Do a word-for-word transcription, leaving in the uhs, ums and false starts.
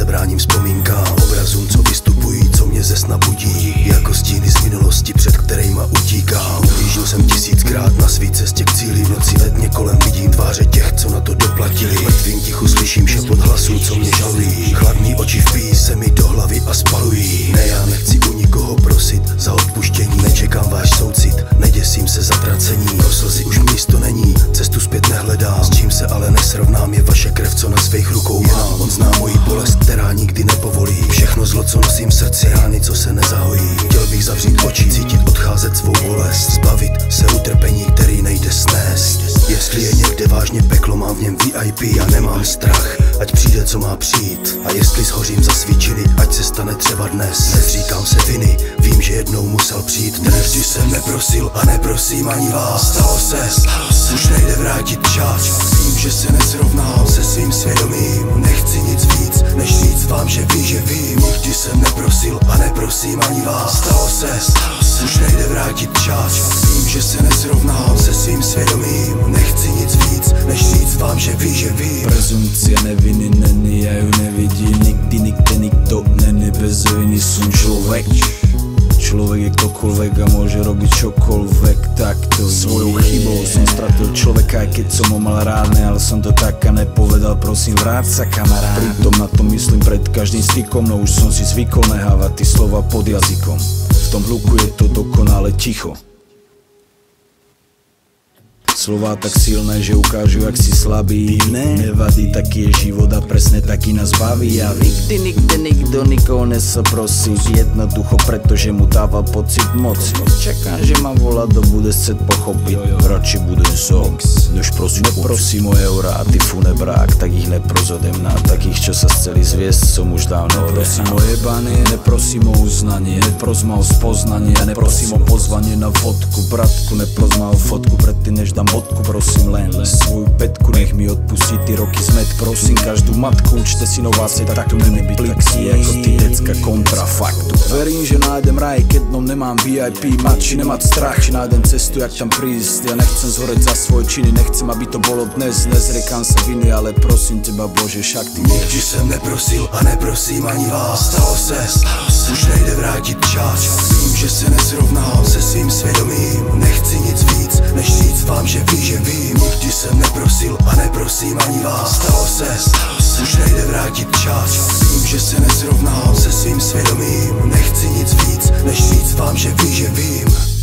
se bráním vzpomínkám, obrazům, co vystupují, co mě ze sna budí, jako stíny z minulosti, před kterejma utíkám. Ublížil jsem tisíckrát na svý cestě k cíli, v noci ve dně kolem vidím tváře těch, co na to doplatili. Mrtvým tichu slyším šepot hlasů, co mě žalují, chladný oči vpijí se mi do hlavy a spalují. Ne, já nechci u nikoho prosit za odpuštění, nečekám váš soucit, neděsím se zatracení, pro slzy už místo není, cestu zpět nehledám, s čím se ale nesrovnám je vaše krev, co na svých rukou mám. On zná moji bolest, která nikdy nepovolí, všechno zlo, co nosím v srdci, rány, co se nezahojí. Chtěl bych zavřít oči, cítit, odcházet svou bolest, zbavit se utrpení, který nejde snést. Jestli je někde vážně peklo, mám v něm V I P a nemám strach, ať přijde, co má přijít. A jestli shořím za svý činy, ať se stane třeba dnes. Nezříkám se viny, vím, že jednou musel přijít dnes. Vždy jsem neprosil a neprosím ani vás. Stalo se, už nejde vrátit čas. Vím, že se nesrovnám se svým svědomím, nechci nic víc, než říct vám, že ví, že vím. Nikdy jsem neprosil a neprosím ani vás. Stalo se, už nejde vrátit čas. Vím, že se nesrovnám se svým svědomím, nechci nic víc, než říct vám, že ví, že vím. Prezumcia neviny není, ja ju nevidím. Nikdy, nikde, nikto není bez viny, som človek. Človek je ktokoľvek a môže robiť čokoľvek, takto svojou chybou som stratil človeka, aj keď som ho mal rád, ale som to tak a nepovedal, prosím vráť sa kamarát. Pritom na to myslím pred každým stykom, no už som si zvykol nehávať ty slova pod jazykom. V tom hluku je to dokonale ticho. Slová tak silné, že ukážu, jak si slabý. Nevadí, taký je život a presne taký nás baví. A nikdy, nikde, nikto nikoho nesel prosiť, jednoducho pretože mu dával pocit moci. Čakám, že ma volá, do bude chcet pochopiť, radši budem som, než prosím, neprosím o eurá a ty funebrák, tak ich neprozodem na takých, čo sa chceli zviesť, som už dávno neprosím o jebanie, neprosím o uznanie, neprosím o spoznanie, neprosím o pozvanie na fotku, bratku, neprosím o fotku predtým, než dám bodku, prosím len svoju petku, nech mi odpustí ty roky zmet, prosím každú matku, učte si nová seta, tak tu nebyť plixi, ako ty decka kontrafaktu. Verím, že nájdem raj, keď dnom nemám V I P, mať či nemať strach, či nájdem cestu, jak tam prísť. Ja nechcem zhoreť za svoje činy, nechcem, aby to bolo dnes, nezrekám sa viny, ale prosím teba, Bože, však ty nikdy jsem neprosil a neprosím ani vás. Stalo se, už nejde vrátit čas. Vím, že se nesrovnám se svým svědomím, nechci nic víc, než říct vám, že ví, že vím. Nikdy jsem neprosil a neprosím ani vás. Stalo se, už nejde vrátit čas. Vím, že se nesrovnám se svým svědomím, nechci nic víc, než říct vám, že ví, že vím.